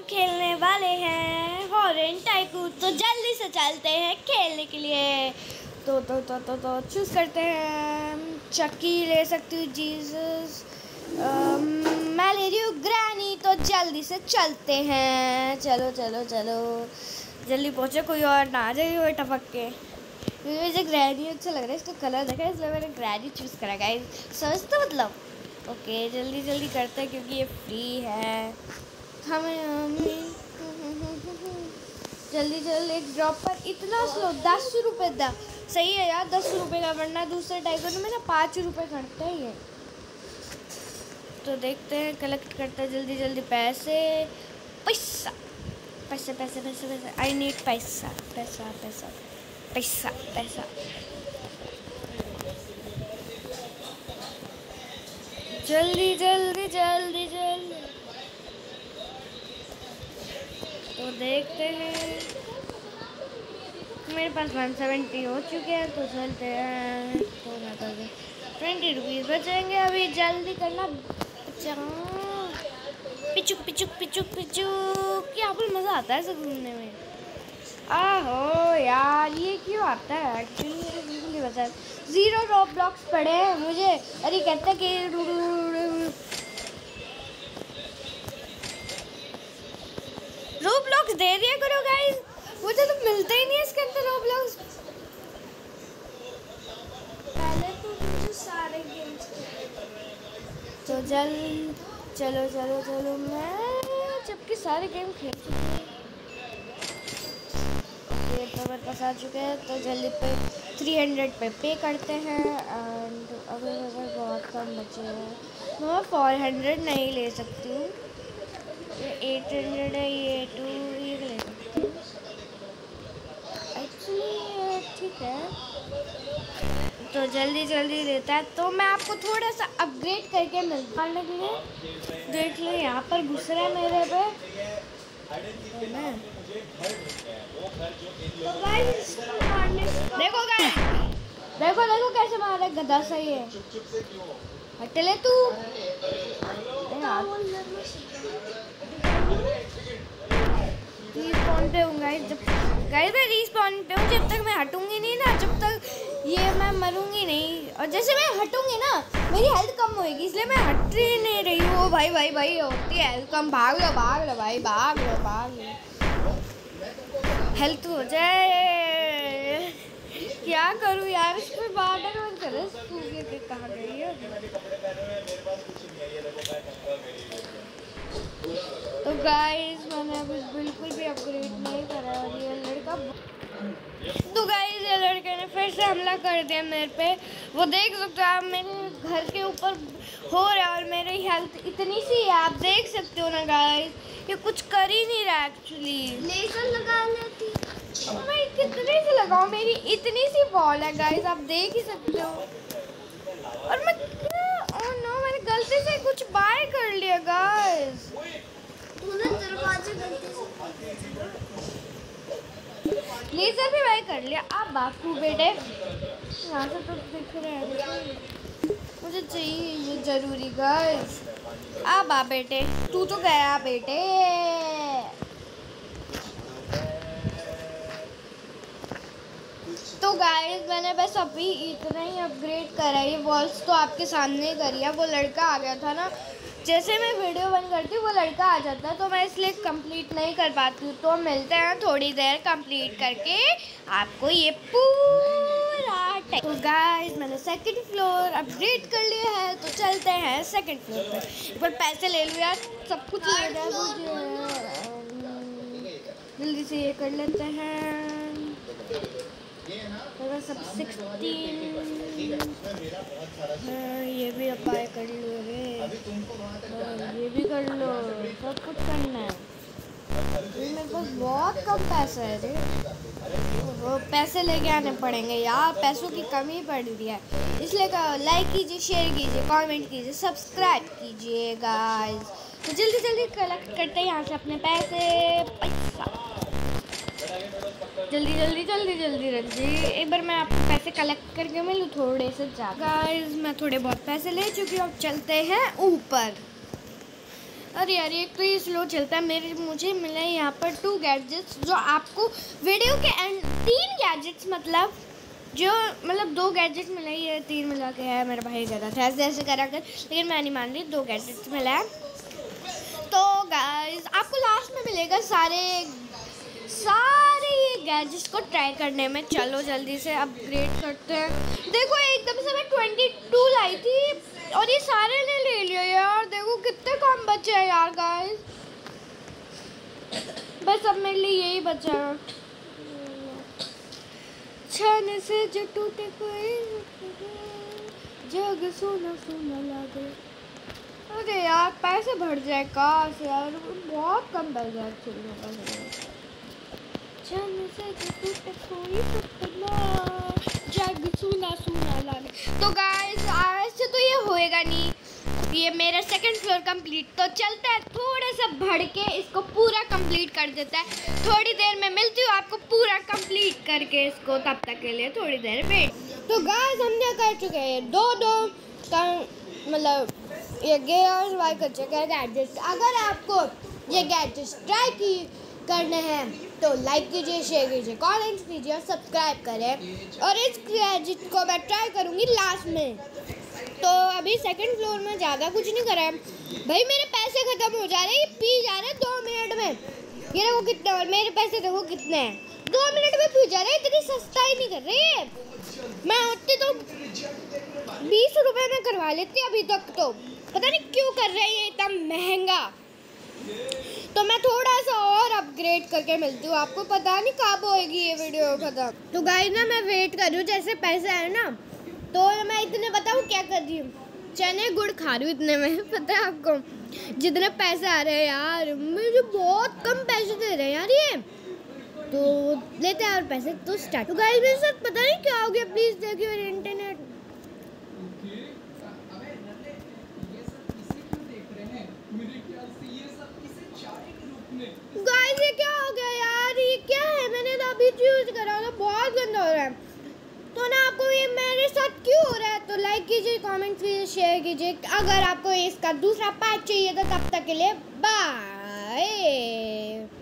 खेलने वाले हैं हॉरर टाइकून। तो जल्दी से चलते हैं खेलने के लिए। तो चूज़ करते हैं। चक्की ले सकती हूँ, जीसस। मैं ले रही हूँ ग्रैनी। तो जल्दी से चलते हैं। चलो चलो चलो जल्दी पहुँचे, कोई और ना आ जाए वो टपक के। मुझे ग्रैनी अच्छा लग रहा है, इसका कलर देखा है, इसलिए मैंने ग्रैनी चूज़ करा गाइस। समझ तो मतलब ओके जल्दी जल्दी करते हैं क्योंकि ये फ्री है। हमें जल्दी जल्दी एक ड्रॉप पर इतना स्लो 10 रुपये सही है यार, 10 रुपये का, वरना दूसरे टाइगर में ना 5 रुपये खरीदते हैं ये। तो देखते हैं, कलेक्ट करते हैं जल्दी जल्दी पैसे। पैसा पैसे पैसे पैसे पैसे आई नीड पैसा पैसा पैसा पैसा पैसा। जल्दी जल्दी जल्दी जल्दी। तो देखते हैं, मेरे पास 170 हो चुके हैं। तो चलते हैं। तो 20 रुपीज़ बचेंगे अभी। जल्दी करना। पिचुक पिचुक पिचुक पिचुक। यहाँ पर मज़ा आता है ऐसे घूमने में। आहो यार ये क्यों आता है एक्चुअली, मुझे बिल्कुल नहीं पता। 0 रोब्लॉक्स पड़े हैं मुझे। अरे कहते हैं कि रोब्लॉक्स दे दिया करो गाइस, मुझे तो मिलता ही नहीं है इसके अंदर रोब्लॉक्स। पहले तो मुझे सारे गेम्स तो चलो चलो चलो मैं जबकि सारे गेम खेल चुकी हूँ। ओके तो मेरे पास आ चुके हैं। तो जल्दी पे 300 पे करते हैं। एंड अगर बहुत कम बचे हैं मैं 400 नहीं ले सकती हूँ। ये 800 है, ये 2 ये ले सकती हूँ एक्चुअली, ठीक है। तो जल्दी जल्दी देता है। तो मैं आपको थोड़ा सा अपग्रेड करके मिलता है के लिए। देख लो यहाँ पर घुस रहा है मेरे पे। तो गाइस देखो गाइस, देखो देखो कैसे मार रहा है, गधा सही है। हट ले तू। रीस्पॉन पे हूँ गाइस। गाइस मैं रीस्पॉन पे हूँ। जब तक मैं हटूंगी नहीं ना, जब तक ये मैं मरूंगी नहीं। और जैसे मैं हटूंगी ना मेरी हेल्थ कम होएगी, इसलिए मैं हट ही नहीं रही हूँ। भाई भाई भाई होती है हेल्थ कम। भाग लो भाई, भाग लो। हेल्थ हो जाए। क्या करूँ यार, इस पर बार्डर बंद करो। कहाँ गई है? तो गाइस मैंने अभी बिल्कुल भी अपग्रेड नहीं करा और ये लड़का। तो गाइस ये लड़के ने फिर से हमला कर दिया मेरे पे। वो देख सकते हो आप, मेरे घर के ऊपर हो रहा है और मेरी हेल्थ इतनी सी है, आप देख सकते हो ना गाइस। ये कुछ कर ही नहीं रहा एक्चुअली। लेजर लगा लेती। मैं कितने से लगाऊं, मेरी इतनी सी बॉल है गाइस, आप देख ही सकते हो। और मैं ओह नो, मैंने गलती से कुछ बाय कर लिया गाइस। तूने दरवाजे गलती से लेजर भी बाय कर लिया। आप बापू बेटे यहाँ से तो दिख रहे हैं, मुझे चाहिए ये जरूरी गाइस। अब आ बेटे, तू तो गया बेटे। तो गाइस मैंने बस अभी इतना ही अपग्रेड करा है। ये वॉल्स तो आपके सामने करी है। वो लड़का आ गया था ना, जैसे मैं वीडियो बंद करती हूँ वो लड़का आ जाता है, तो मैं इसलिए कंप्लीट नहीं कर पाती हूँ। तो मिलते हैं थोड़ी देर कंप्लीट करके आपको ये पूरा। तो गाइस मैंने सेकंड फ्लोर अपग्रेड कर लिया है। तो चलते हैं सेकंड फ्लोर पर। एक बार पैसे ले लो यार, सब कुछ ले रहा है मुझे। जल्दी से ये कर लेते हैं। सब 16 ये भी अप्लाई कर लो रे, ये भी कर लो, सब कुछ करना है। मेरे पास बहुत कम पैसा है रे, वो पैसे लेके आने पड़ेंगे यार। पैसों की कमी पड़ रही है, इसलिए लाइक कीजिए, शेयर कीजिए, कमेंट कीजिए, सब्सक्राइब कीजिए गाइस। तो जल्दी जल्दी कलेक्ट करते हैं यहाँ से अपने पैसा। जल्दी जल्दी जल्दी जल्दी जल्दी एक बार मैं आपको पैसे कलेक्ट करके मिलूँ थोड़े से ज़्यादा। गाइस मैं थोड़े बहुत पैसे ले चुकी हूँ। अब चलते हैं ऊपर। अरे यार एक तो ये स्लो चलता है। मुझे मिला है यहाँ पर 2 गैजेट्स जो आपको वीडियो के एंड 3 गैजेट्स मतलब 2 गैजेट्स मिला ही है, 3 मिला के है। मेरा भाई कह रहा था ऐसे ऐसे करा कर, लेकिन मैं नहीं मान रही। 2 गैजेट्स मिला है। तो गाइस आपको लास्ट में मिलेगा सारे ये गैजेट्स को ट्राई करने में। चलो जल्दी से अपग्रेड करते हैं। देखो एकदम से मैं 22 लाई थी और ये सारे ने ले लिया यार। देखो कितने कम बचे हैं यार गाइस। बस अब मेरे लिए यही बचा है। छाने से जो टूटे कोई जग सोना सोना लगे। अरे यार पैसे भर जाए काश यार, बहुत कम बच जाए। छाने से जो टूटे कोई सपना जग सोना सोना लगे। तो गाइस आज से तो ये होएगा नहीं। ये मेरा सेकंड फ्लोर कंप्लीट। तो चलता है थोड़ा सा बढ़ के इसको पूरा कंप्लीट कर देता है। थोड़ी देर में मिलती हूँ आपको पूरा कंप्लीट करके इसको। तब तक के लिए थोड़ी देर वेट। तो गाइस हमने कर चुके हैं 2 मतलब ये गेयर्स वाई कर चुके हैं गैजेट्स। अगर आपको ये गैजेट्स ट्राई करने हैं तो लाइक कीजिए, शेयर कीजिए, कमेंट कीजिए और सब्सक्राइब करें। और इस गैजेट को मैं ट्राई करूँगी लास्ट में। तो अभी सेकंड फ्लोर में ज़्यादा कुछ नहीं करा है भाई। मेरे पैसे ख़त्म हो जा रहे हैं, ये पी जा रहे हैं 2 मिनट में। ये देखो कितने, और मेरे पैसे देखो कितने हैं। 2 मिनट में पी जा रहे हैं। इतनी सस्ता ही नहीं कर रही है। मैं होती तो 20 रुपये में करवा लेती अभी तक। तो पता नहीं क्यों कर रहे हैं ये इतना महंगा। तो मैं थोड़ा सा और अपग्रेड करके मिलती हूँ आपको। पता नहीं कब होएगी ये वीडियो खत्म। तो गाइस ना मैं वेट कर रही हूँ। जैसे पैसे आए ना तो मैं इतने बताऊँ क्या कर रही हूँ, चने गुड़ खा रही हूँ इतने में। पता है आपको जितने पैसे आ रहे हैं यार, मुझे बहुत कम पैसे दे रहे हैं यार ये। तो लेते हैं और पैसे तो स्टार्ट। तो गाइस मेरे साथ पता नहीं क्या हो गया, प्लीज़ देखिए मेरे इंटरनेट। गाइस ये क्या हो गया यार, ये क्या है? मैंने तो अभी यूज करा था, बहुत गंदा हो रहा है। तो ना आपको ये मेरे साथ क्यों हो रहा है? तो लाइक कीजिए, कमेंट कीजिए, शेयर कीजिए। अगर आपको इसका दूसरा पार्ट चाहिए तो तब तक के लिए बाय।